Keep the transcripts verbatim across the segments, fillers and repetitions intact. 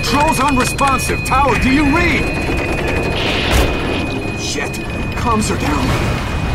Controls unresponsive. Tower, do you read? Shit. Comms are down.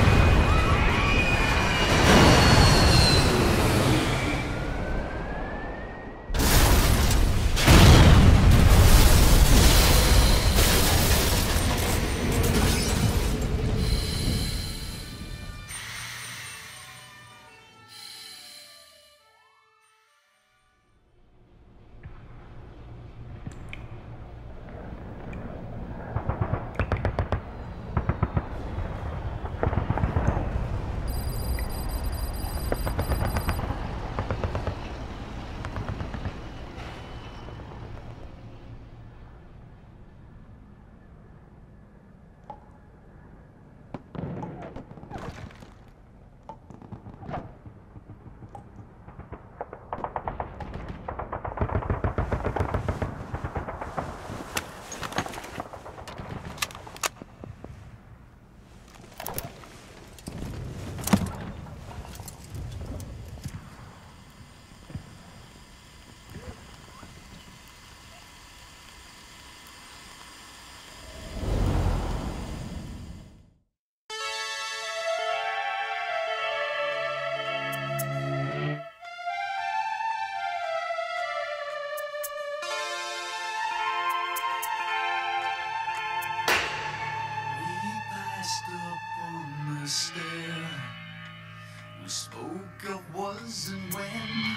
We spoke of was and when,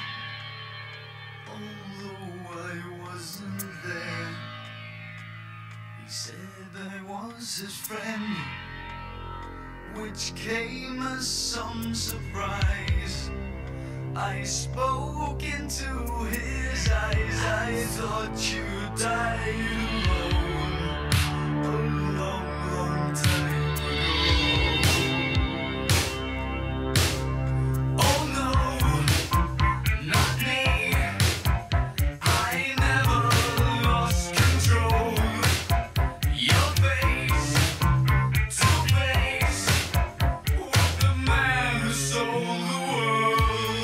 although I wasn't there. He said I was his friend, which came as some surprise. I spoke into his eyes. I thought you died alone a long, long time ago. Oh no, not me. I never lost control. Your face to face with the man who sold the world.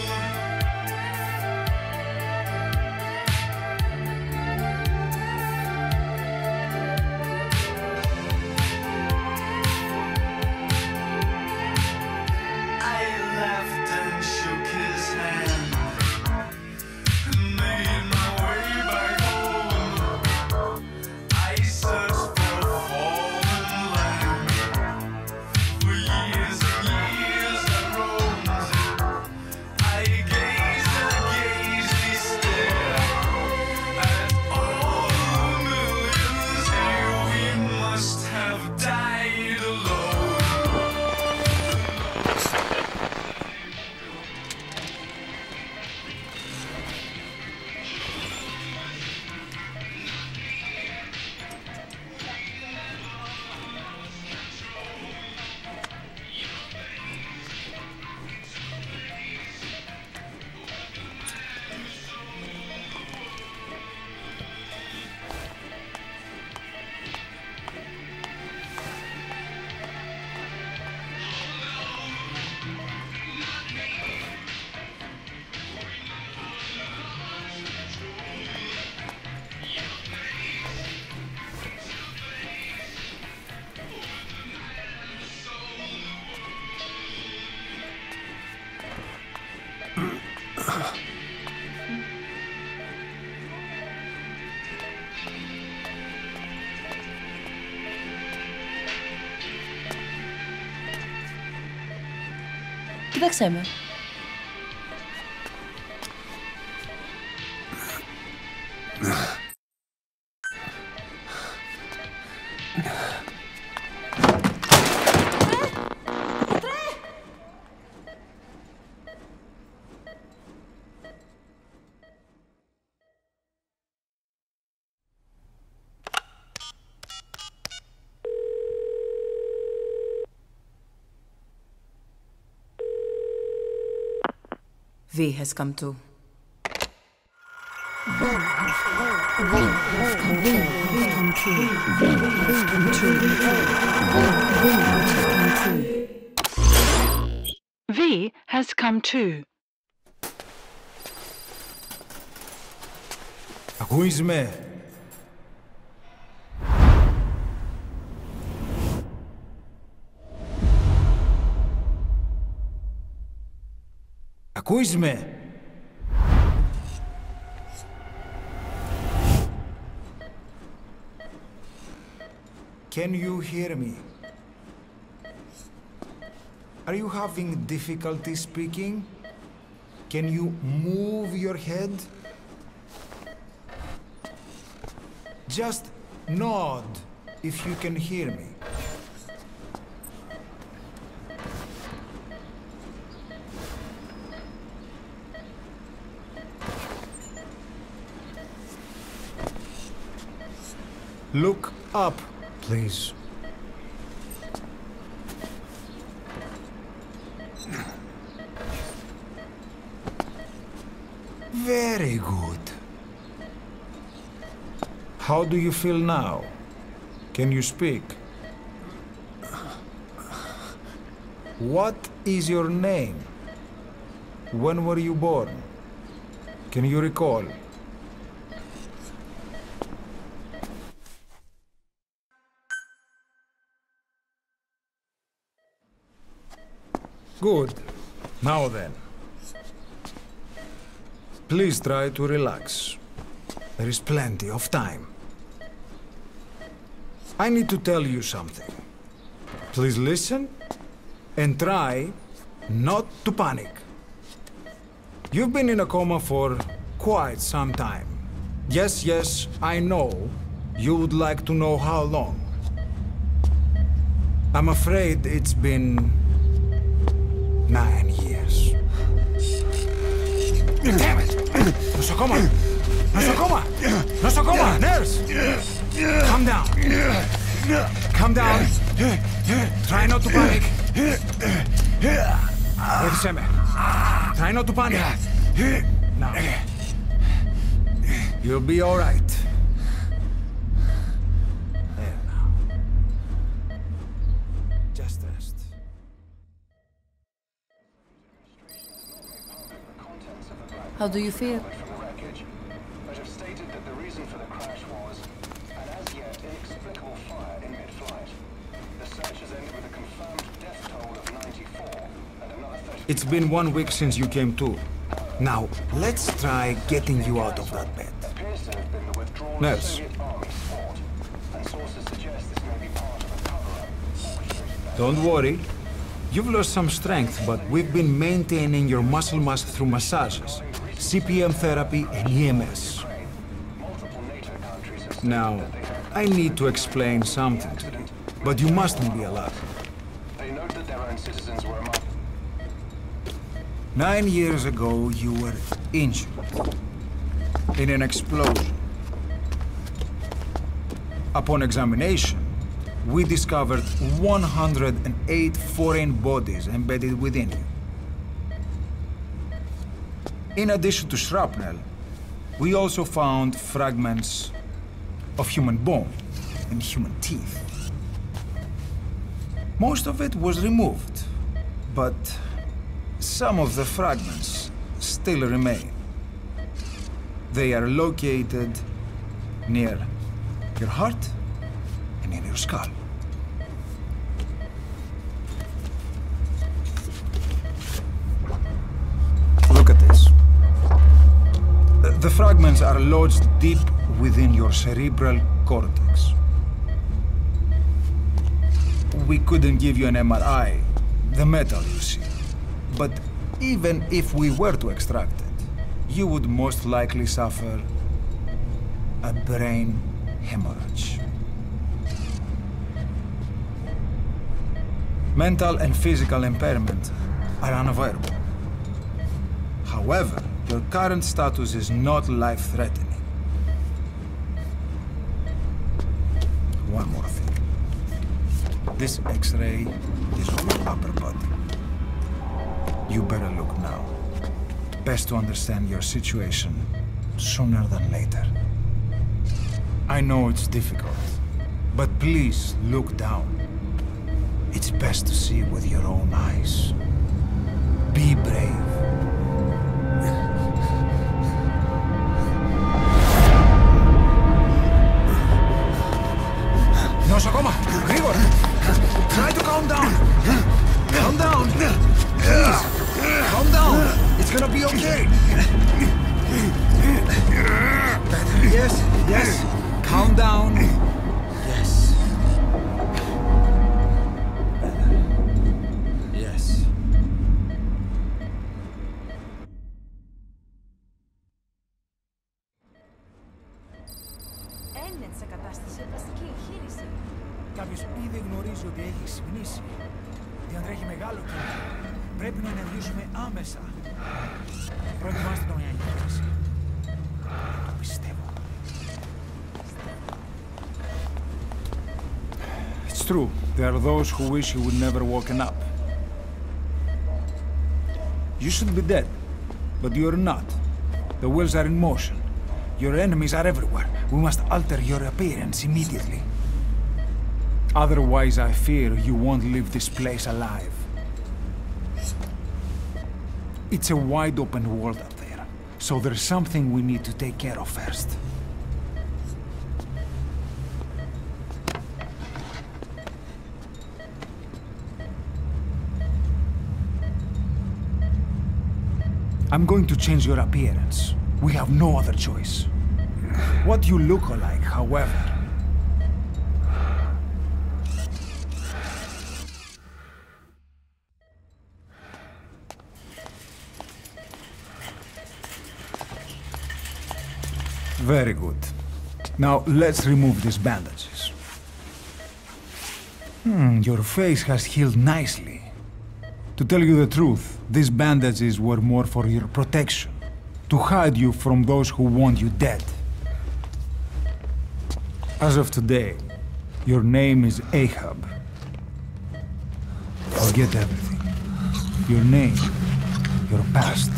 Κοίταξέ με. V has come to. V has come to. Ακούεις με? Ακούς με? Can you hear me? Are you having difficulty speaking? Can you move your head? Just nod if you can hear me. Look up, please. Very good. How do you feel now? Can you speak? What is your name? When were you born? Can you recall? Good. Now then. Please try to relax. There is plenty of time. I need to tell you something. Please listen and try not to panic. You've been in a coma for quite some time. Yes, yes, I know you would like to know how long. I'm afraid it's been nine years. Damn it! Nosocoma! Nosocoma! Nosocoma! Nurse! Calm down. Calm down. Try not to panic. Ήρθε με. Try not to panic. Now. You'll be all right. There now. Just rest. How do you feel? But have stated that the reason for the crash was an as yet inexplicable fire in mid-flight. The search has ended with a confirmed death toll of ninety-four and another thirty. It's been one week since you came to. Now, let's try getting you out of that bed. Appears to have been the withdrawal of Nurse. Soviet Army support, and sources suggest this may be part of a cover-up. Don't worry. You've lost some strength, but we've been maintaining your muscle mass through massages, C P M therapy, and E M S. Now, I need to explain something to you, but you mustn't be alarmed. They note that their own citizens were among. Nine years ago, you were injured in an explosion. Upon examination, we discovered one hundred eight foreign bodies embedded within you. In addition to shrapnel, we also found fragments of human bone and human teeth. Most of it was removed, but some of the fragments still remain. They are located near your heart and in your skull. Look at this. The fragments are lodged deep within your cerebral cortex. We couldn't give you an M R I, the metal you see. But even if we were to extract it, you would most likely suffer a brain hemorrhage. Mental and physical impairment are unavoidable. However, your current status is not life-threatening. One more thing. This X-ray is of your upper body. You better look now. Best to understand your situation sooner than later. I know it's difficult, but please look down. It's best to see with your own eyes. Be brave. Nosocoma! Grigor! Try to calm down! Calm down! Please! Calm down! It's gonna κατάσταση, πλαστική εγχείρηση. Κάποιος ήδη γνωρίζει ότι έχει ξυπνήσει. Διατρέχει μεγάλο κίνδυνο. Πρέπει να ενεργήσουμε άμεσα. Προετοιμάστε τον για γεύση. Το πιστεύω. It's true. There are those who wish you would never woken up. You should be dead, but you're not. The wheels are in motion. Your enemies are everywhere. We must alter your appearance immediately. Otherwise, I fear you won't leave this place alive. It's a wide open world up there, so there's something we need to take care of first. I'm going to change your appearance. We have no other choice. What you look like, however. Very good. Now let's remove these bandages. Hmm, your face has healed nicely. To tell you the truth, these bandages were more for your protection, to hide you from those who want you dead. As of today, your name is Ahab. Forget everything. Your name, your past.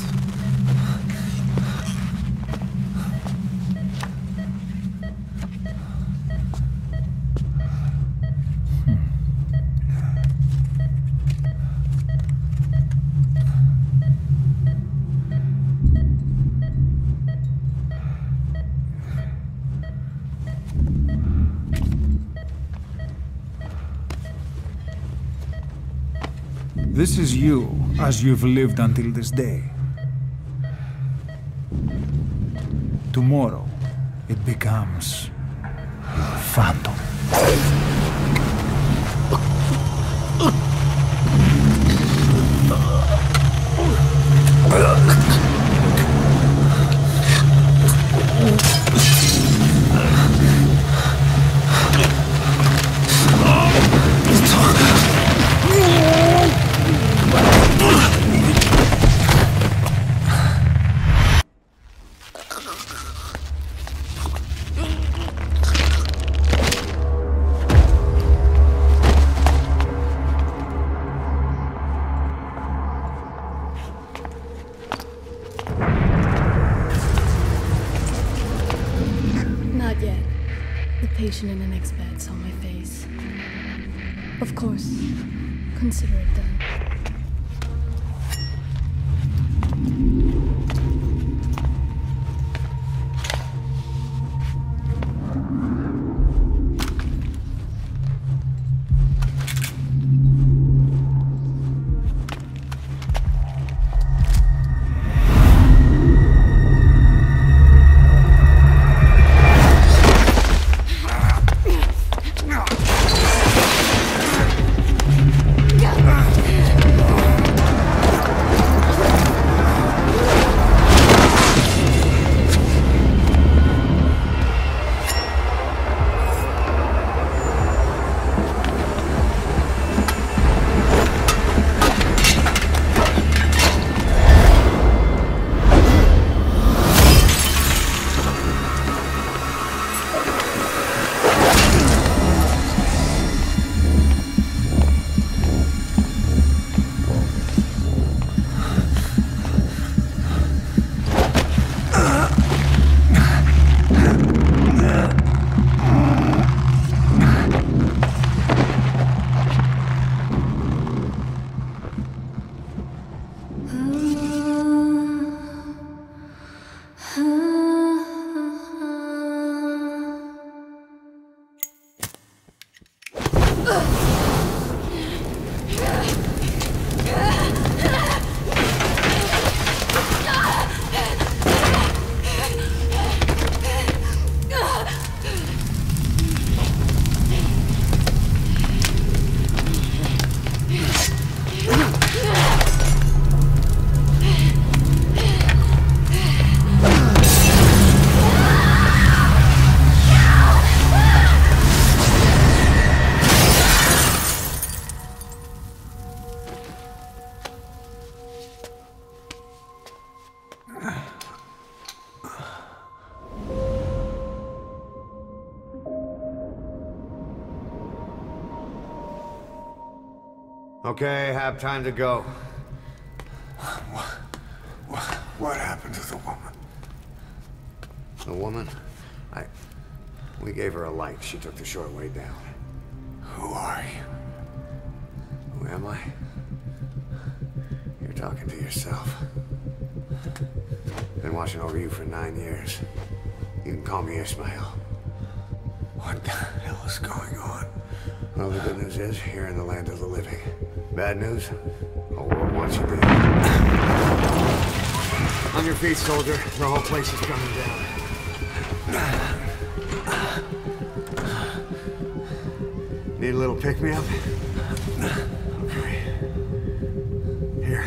This is you, as you've lived until this day. Tomorrow, it becomes your phantom. patient in the next bed saw my face. Of course, consider it done. Ah! Okay, have time to go. What, what, what happened to the woman? The woman? I... We gave her a light. She took the short way down. Who are you? Who am I? You're talking to yourself. Been watching over you for nine years. You can call me Ishmael. What the hell is going on? Well, the good news is, you're in the land of the living. Bad news? Whole world wants you dead. On your feet, soldier. The whole place is coming down. Need a little pick-me-up? Okay. Here.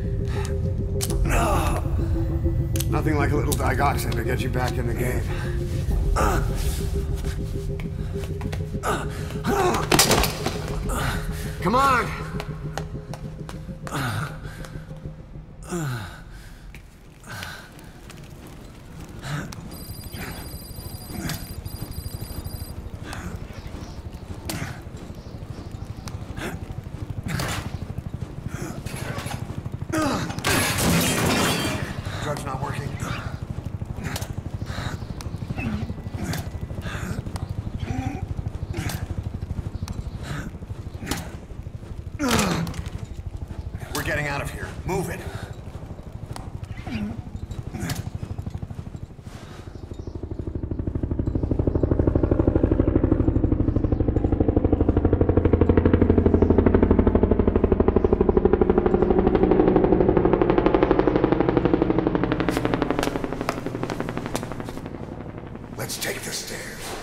No. Nothing like a little digoxin to get you back in the game. Come on! Drug's not working. We're getting out of here. Move it. Let's take the stairs.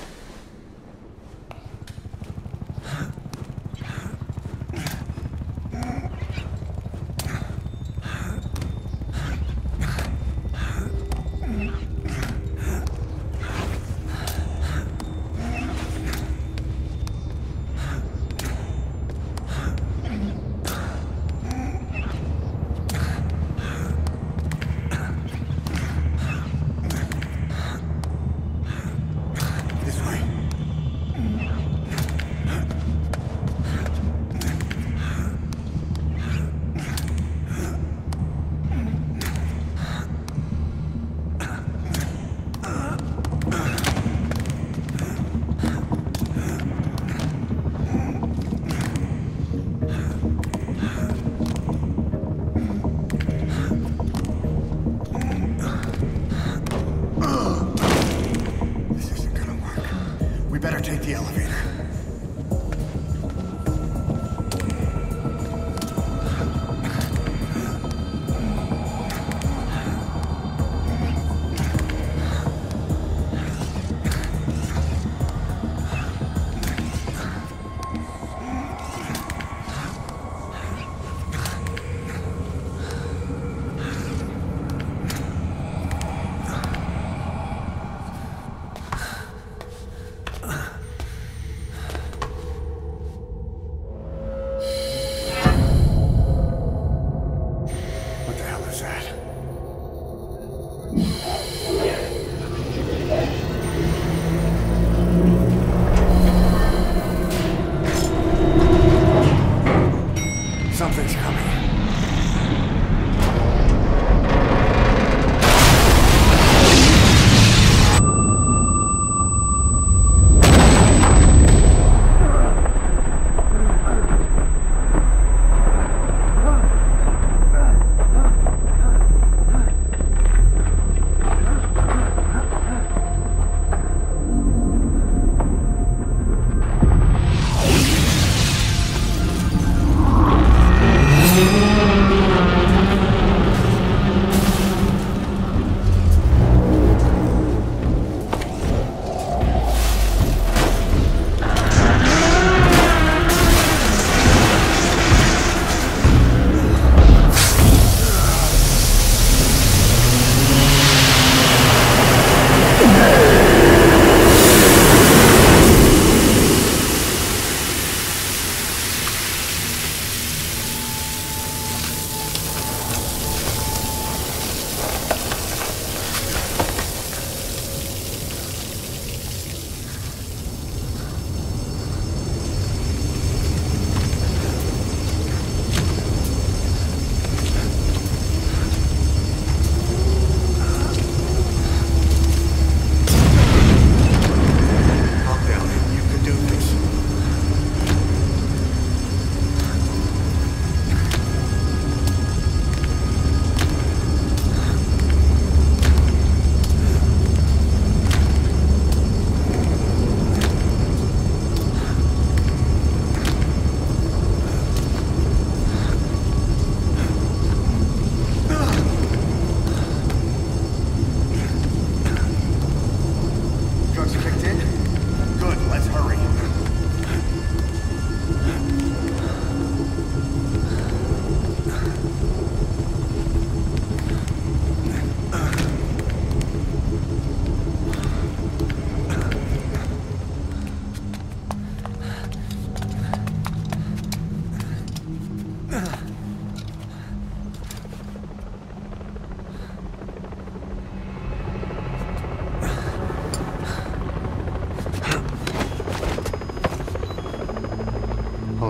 This way. This isn't gonna work. We better take the elevator.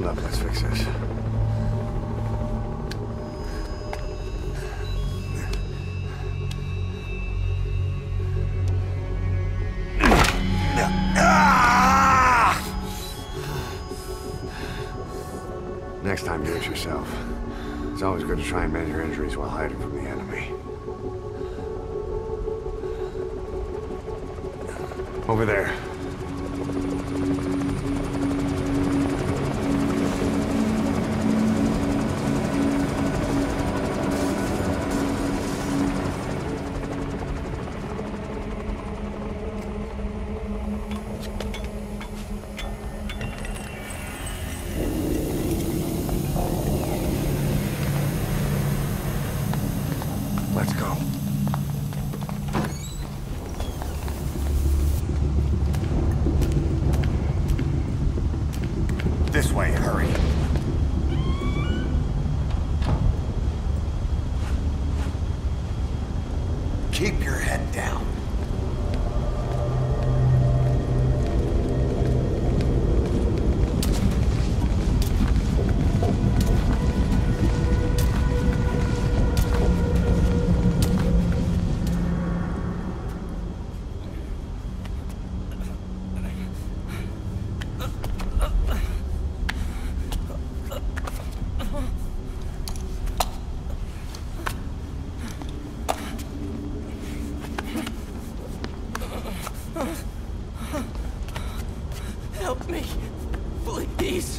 wound up. Let's fix this. Next time, do it yourself. It's always good to try and mend your injuries while hiding from the enemy. Over there. Let's go. This way, hurry. Keep your head down. Help me, please.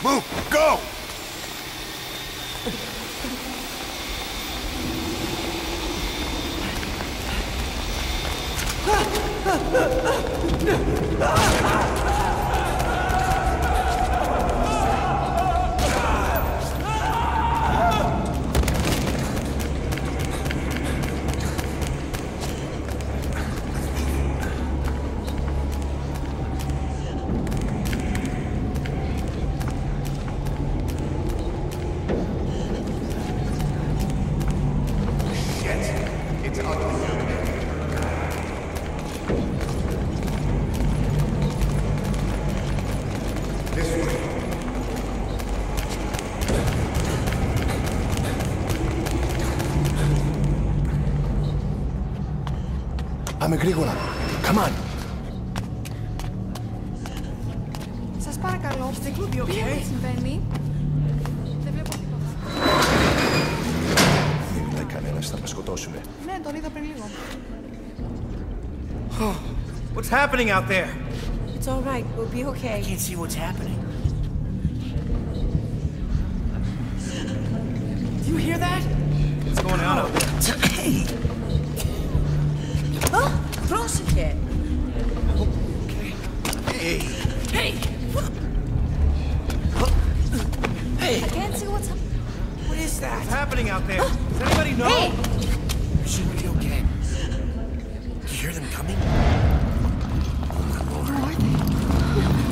Move! Go! Πάμε γρήγορα. Come on. Σας παρακαλώ. Think we'll be okay? Τι συμβαίνει? Δεν βλέπω τίποτα. Μην μιλάει κανένας, θα με σκοτώσουνε. Ναι, τον είδα πριν λίγο. What's happening out there? It's all right. We'll be okay. I can't see what's happening. Do you hear that? What's going on out there? Hey! Oh, πρόσεχε! Okay. Hey! Hey! Hey! I can't see what's happening. What is that? What's happening out there? Does anybody know? Hey! You should be okay. Do you hear them coming? Oh my lord. Who are they?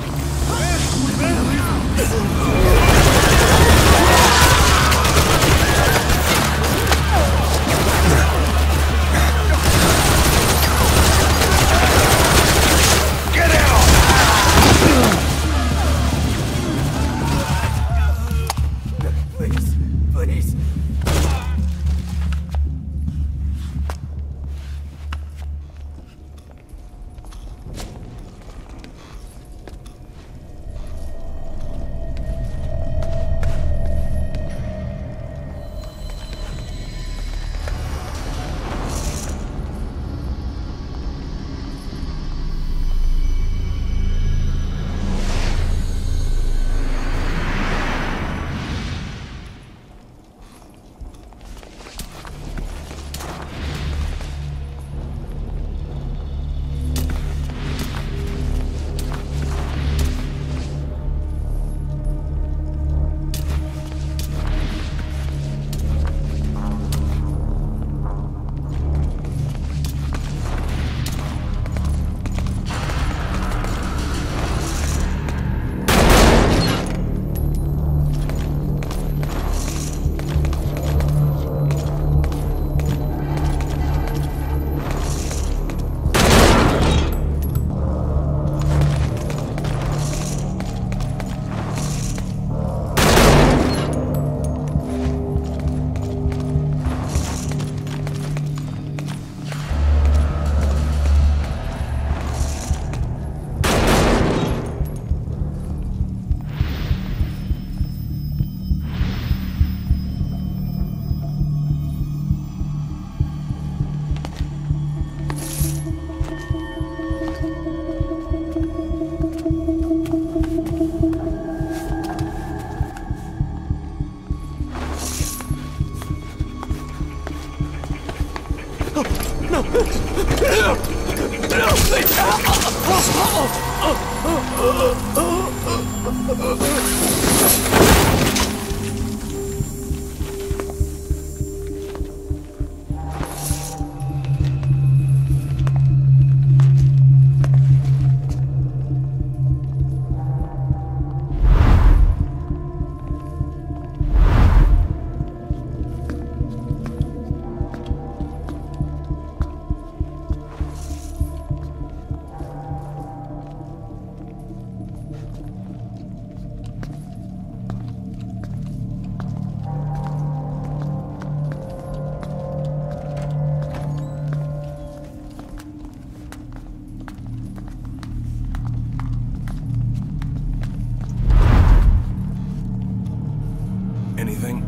Anything?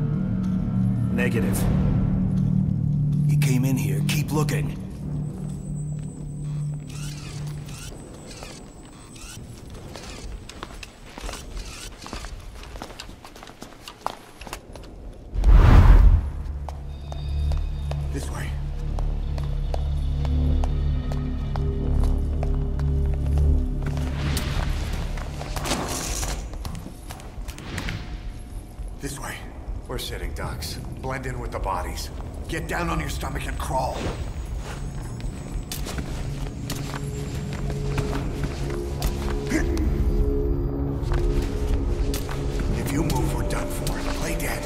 Negative. He came in here. Keep looking. We're sitting ducks. Blend in with the bodies. Get down on your stomach and crawl. If you move, we're done for. Play dead.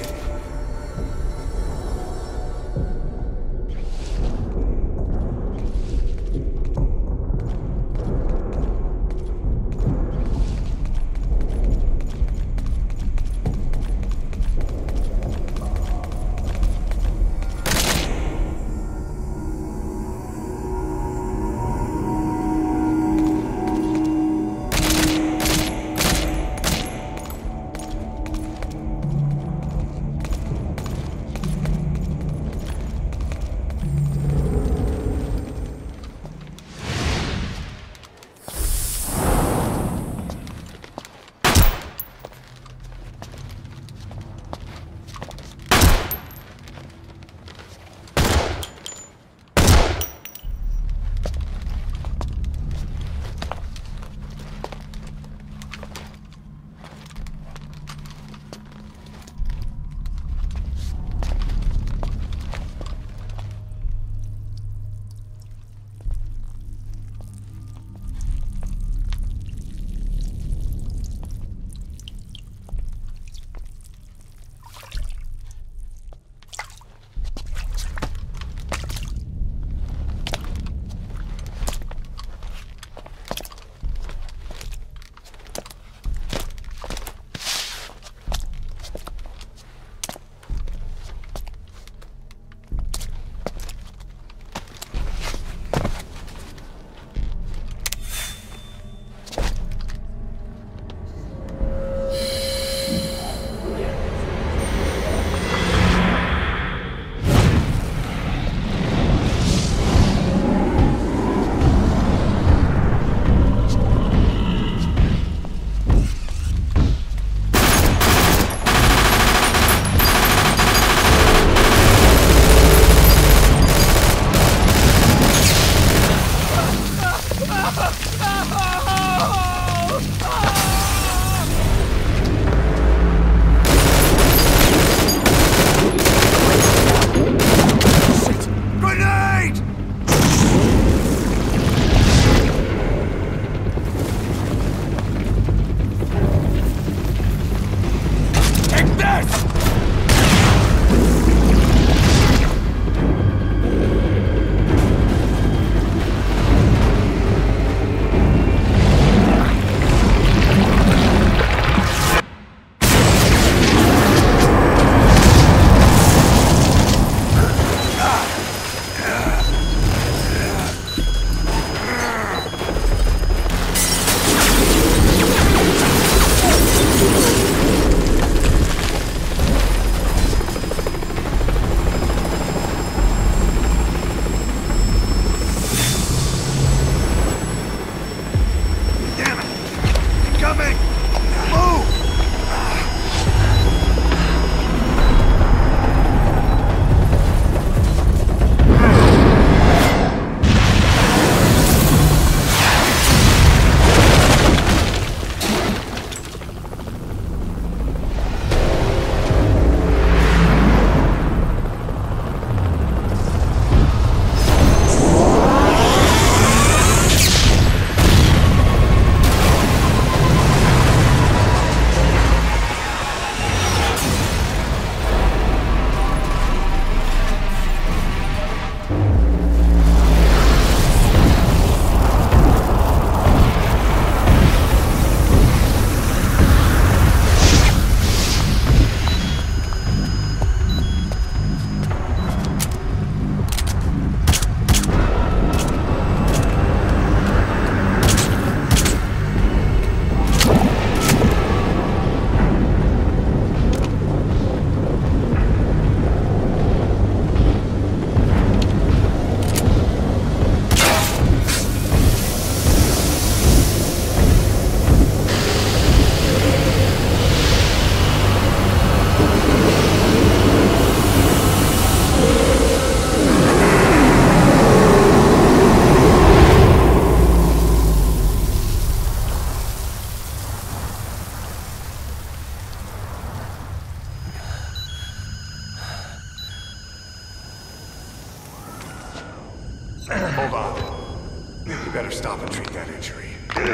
You better stop and treat that injury.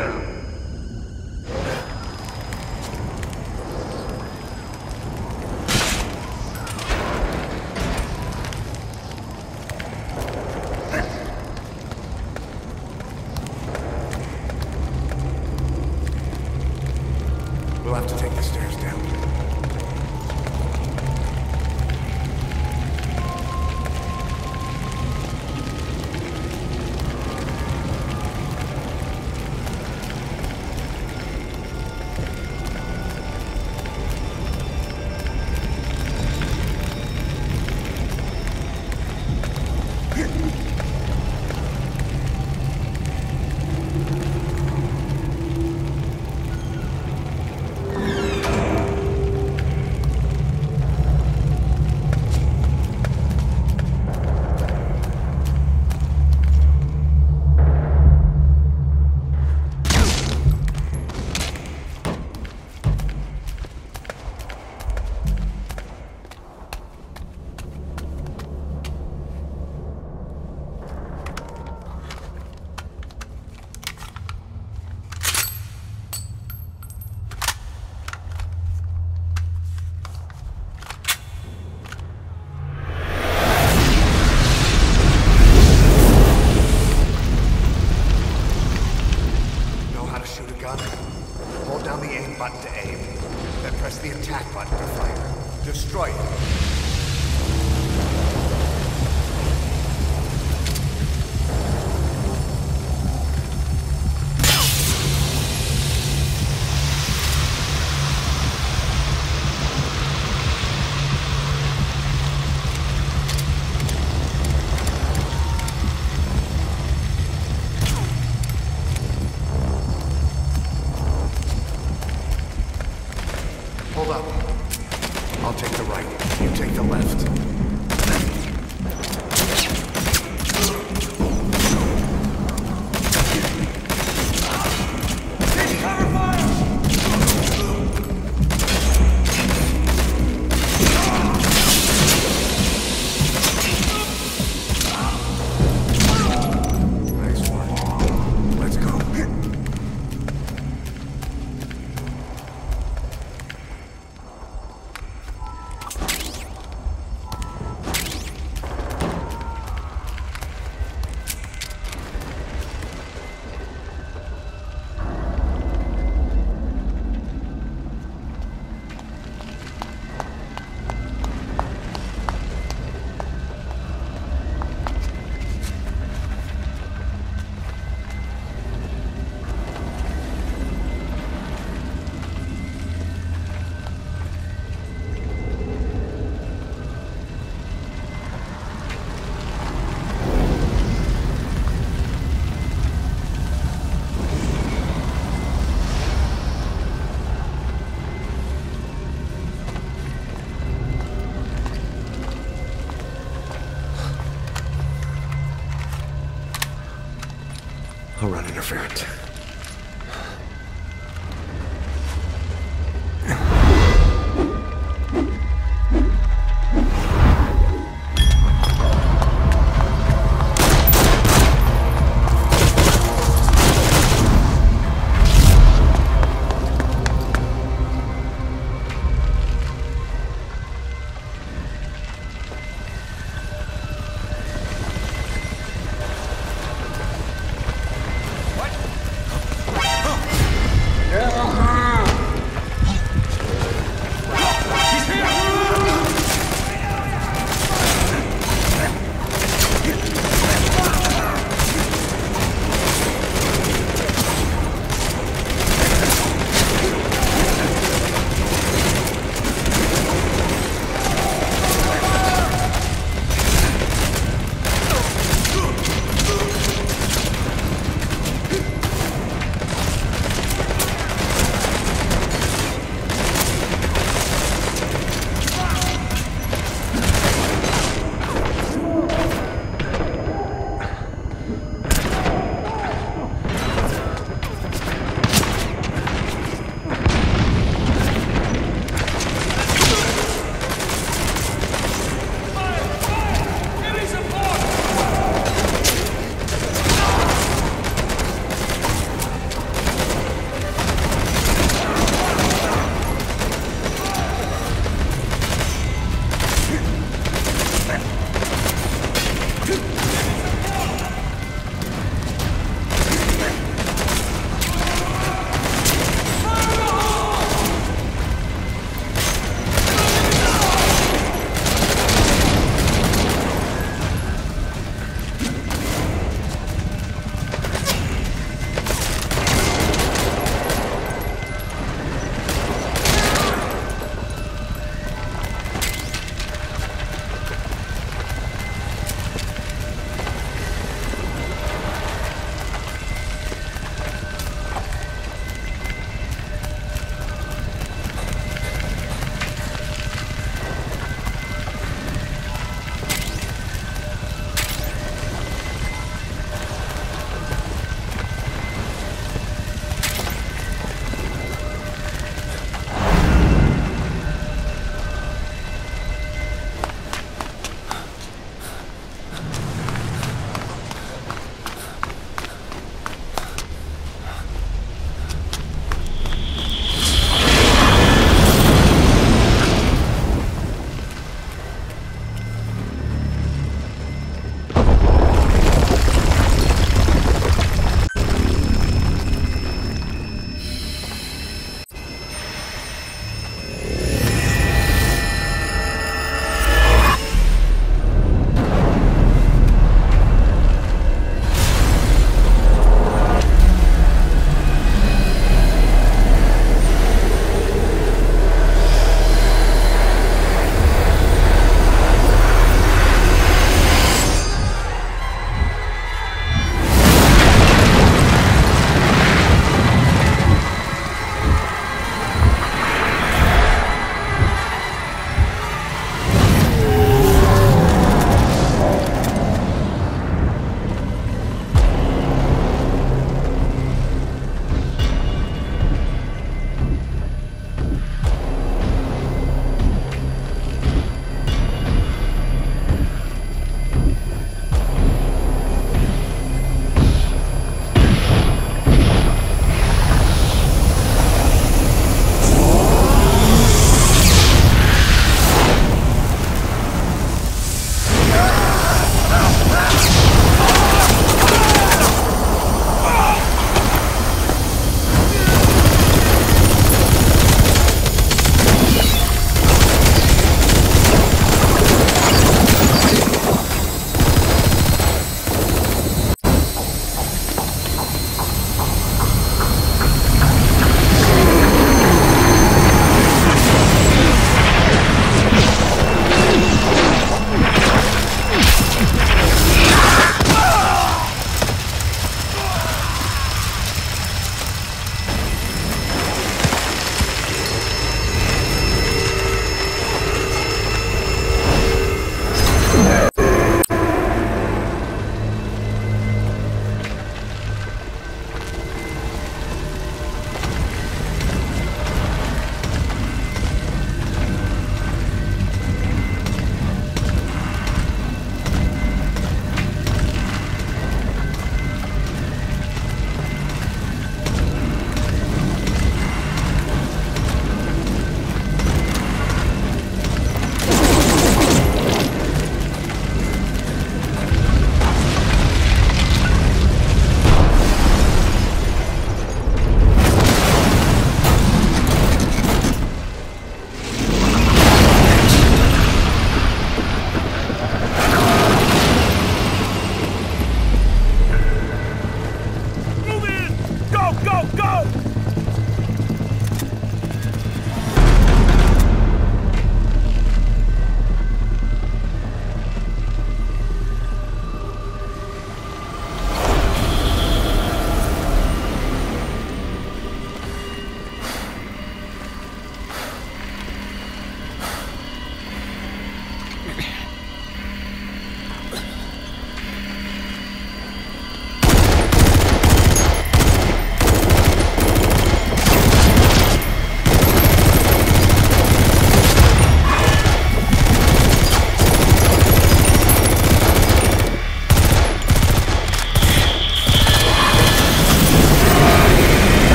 We'll have to take the stairs down. Hold down the aim button to aim, then press the attack button to fire. Destroy it. Hold up. I'll take the right. You take the left. Take cover fire! Nice work. Let's go. I'll run interference.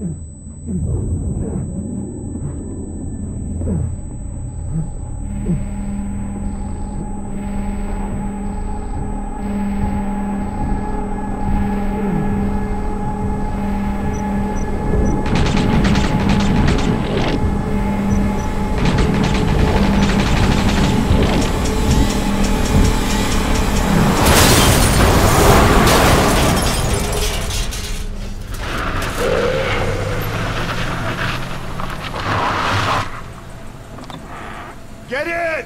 Get in!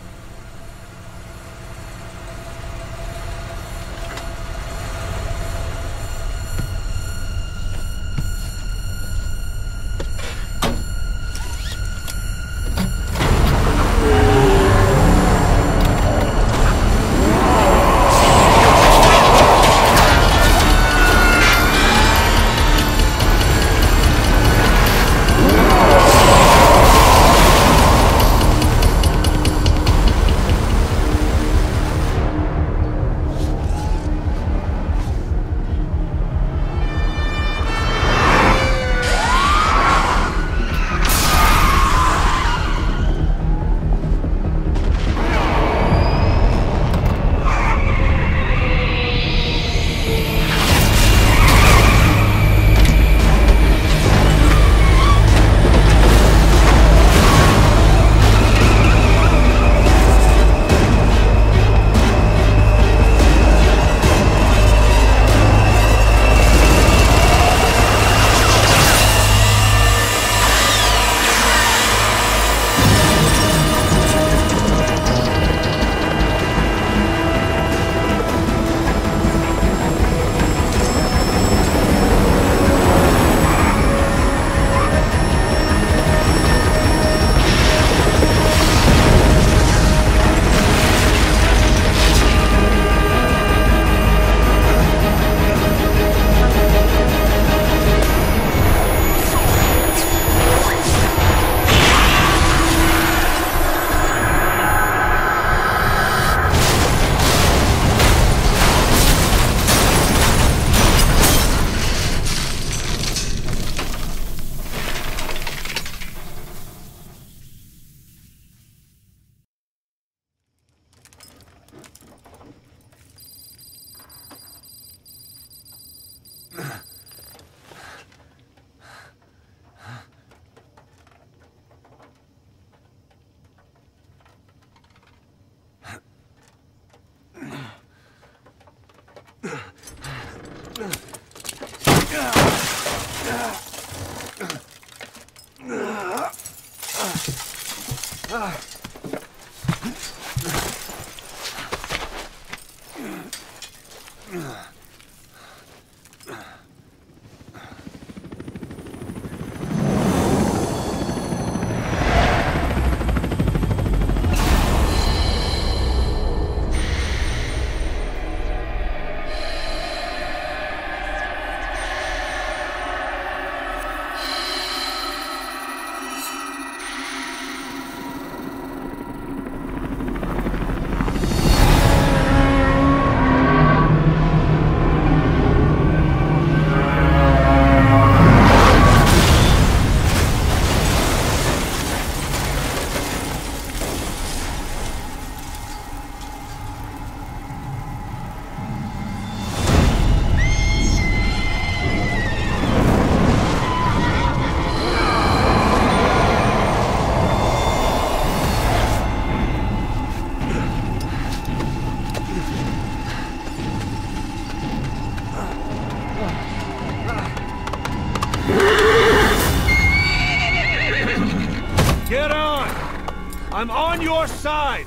I'm on your side!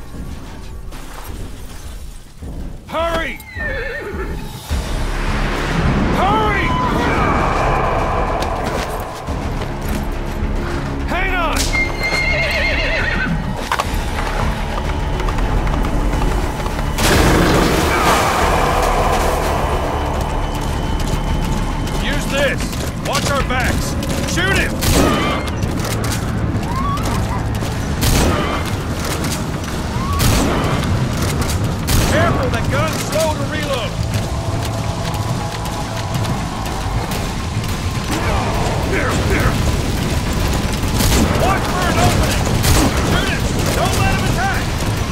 Hurry! Hurry! Hang on! Use this! Watch our backs! Shoot him! Careful, that gun's slow to reload! Don't let him attack!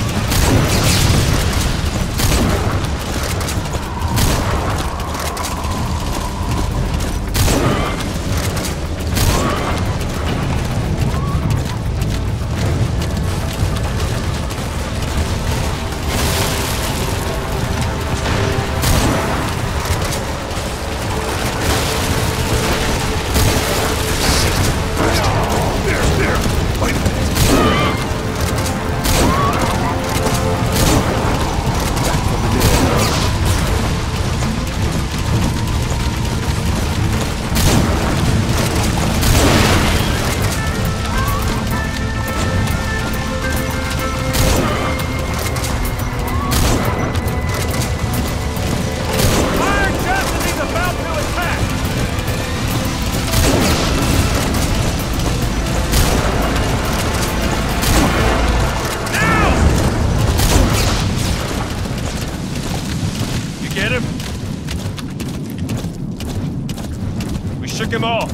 Shook him off.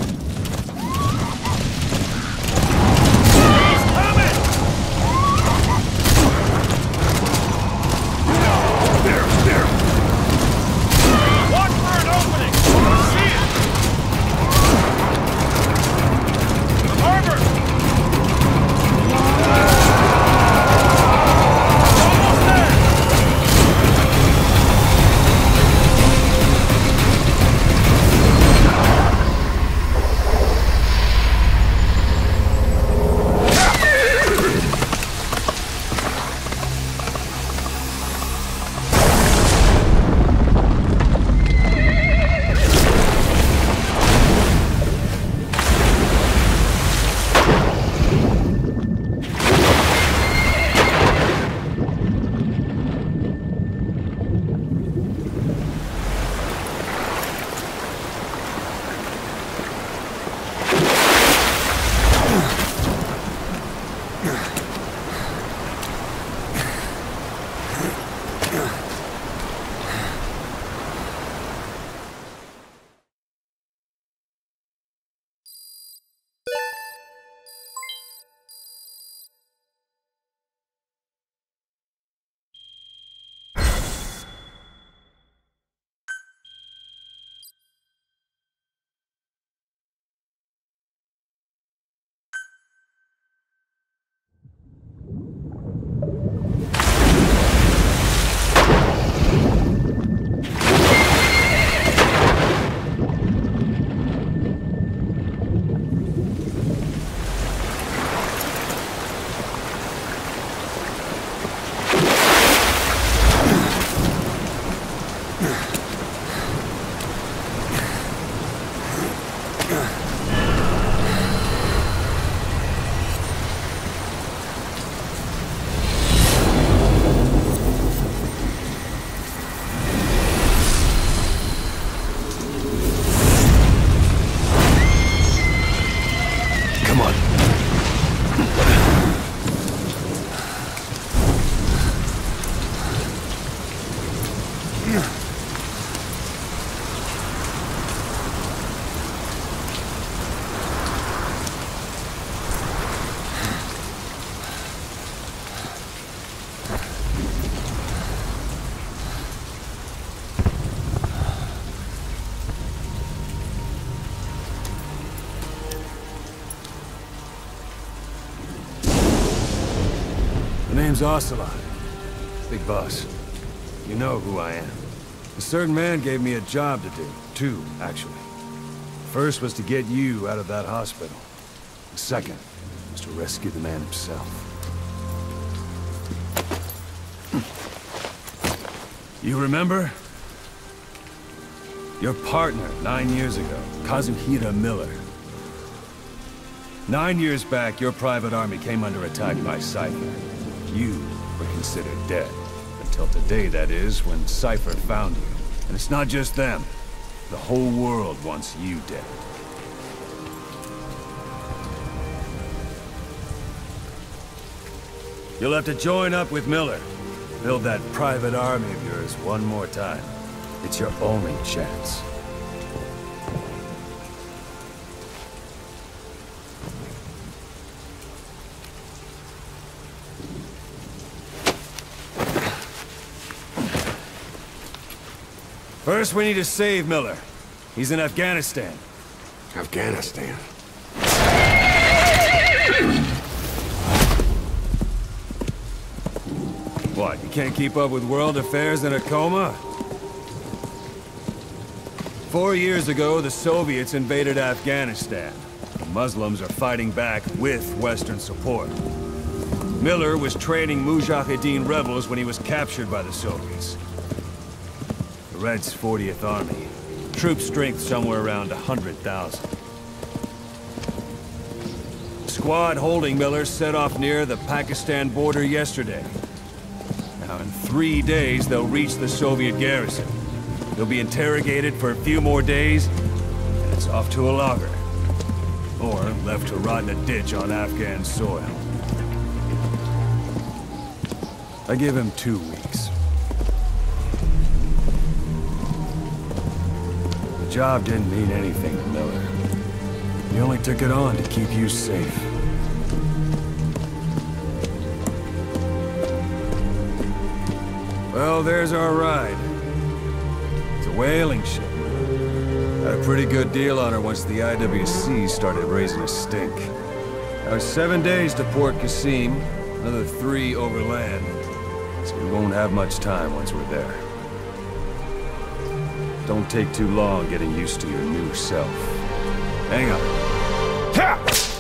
The name's Ocelot. Big boss. You know who I am. A certain man gave me a job to do. Two, actually. First was to get you out of that hospital. The second was to rescue the man himself. You remember? Your partner, nine years ago, Kazuhira Miller. Nine years back, your private army came under attack by Cypher. You were considered dead. Until today, that is, when Cypher found you. And it's not just them. The whole world wants you dead. You'll have to join up with Miller. Build that private army of yours one more time. It's your only chance. First, we need to save Miller. He's in Afghanistan. Afghanistan? What, you can't keep up with world affairs in a coma? Four years ago, the Soviets invaded Afghanistan. The Muslims are fighting back with Western support. Miller was training Mujahideen rebels when he was captured by the Soviets. The Red's fortieth Army. Troop strength somewhere around one hundred thousand. The squad holding Miller set off near the Pakistan border yesterday. Now, in three days, they'll reach the Soviet garrison. They'll be interrogated for a few more days, and it's off to a lager. Or left to rot in a ditch on Afghan soil. I give him two weeks. The job didn't mean anything to Miller. He only took it on to keep you safe. Well, there's our ride. It's a whaling ship. Had a pretty good deal on her once the I W C started raising a stink. Now seven days to Port Qasim, another three overland. So we won't have much time once we're there. Don't take too long getting used to your new self. Hang on. Ha!